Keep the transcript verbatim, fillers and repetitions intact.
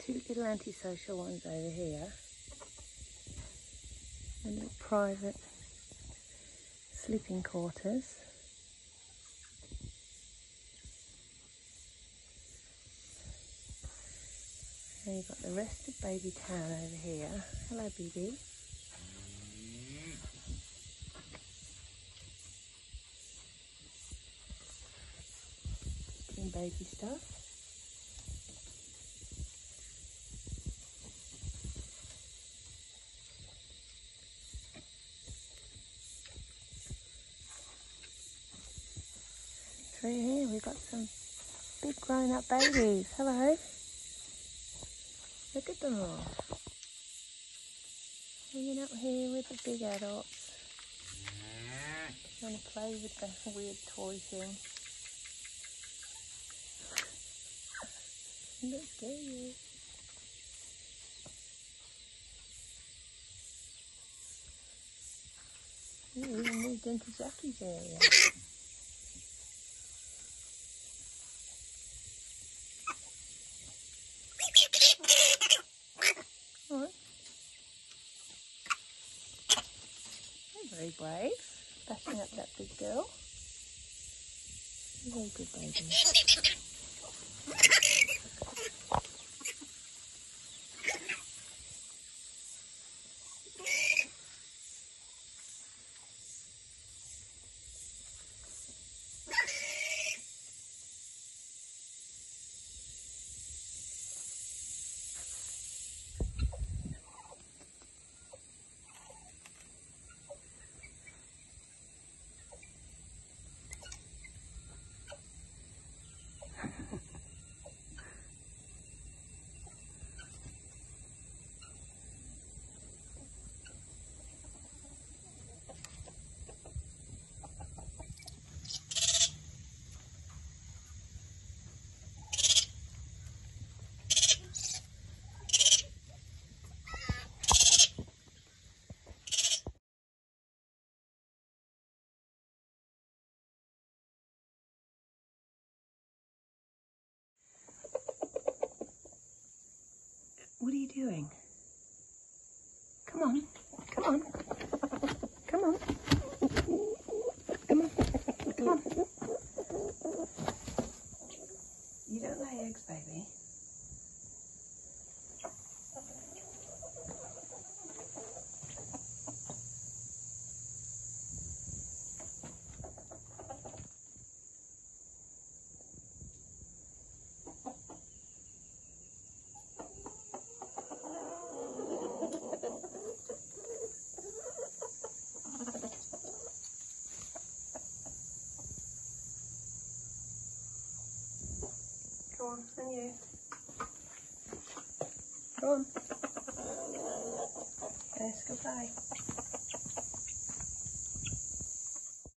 two little antisocial ones over here. A little private sleeping quarters. And you've got the rest of Babytown over here. Hello, B B. Doing baby stuff. Through here we've got some big grown up babies. Hello. Look at them all. Hanging up here with the big adults. Trying to play with the weird toy thing. Look at you. You even moved into Jackie's area. Very brave, bashing up that big girl. Very good baby. What are you doing? Come on, come on, come on, come on, come on. You don't lay eggs, baby. Go on, and you. Go on. Yes, go play.